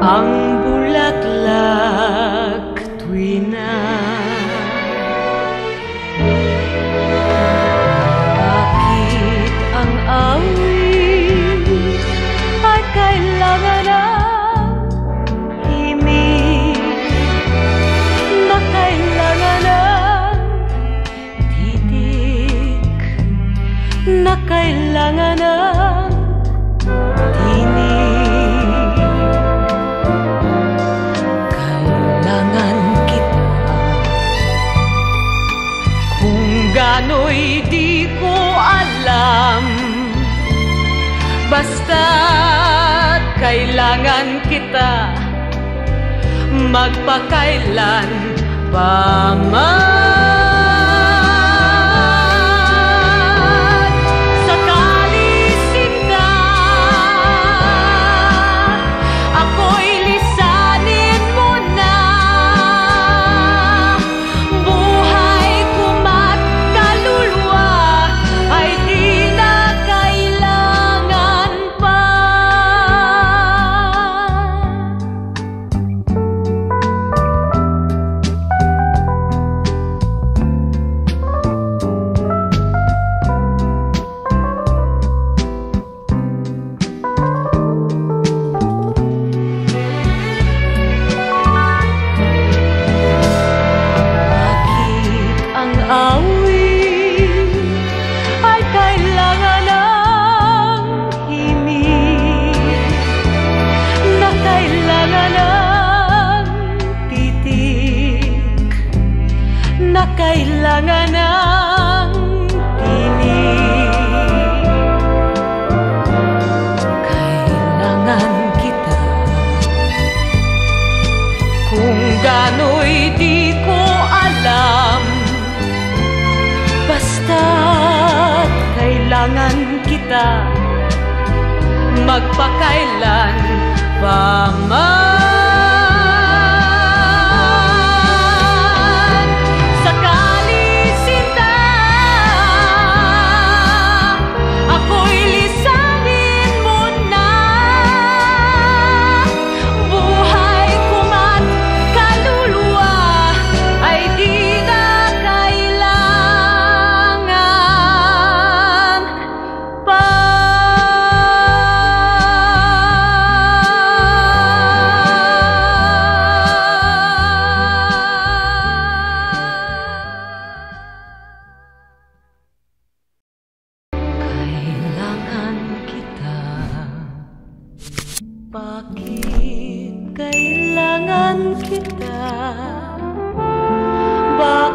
ang bulaklak tuwina. Bakit ang awit ay kailangan ng himig, na kailangan ng titik, na kailangan ng tinig? Kailangan kita, kung gano'y di ko alam, basta't kailangan kita, magpakailan pa man. Sakali sinta, ako'y lisanin mo na. Buhay ko't kaluluwa ay di na kailangan pa. Bakit ang awit ay kailangan ng himig, na kailangan ng titik, na kailangan ng tinig? Kailangan kita, kung gano'y di ko alam, basta't kailangan kita, magpakailan pa man. Sakali sinta, ako'y lisanin mo na. Buhay ko't kaluluwa ay di na kailangan pa. Kailangan kita, bakit kailangan kita? Bakit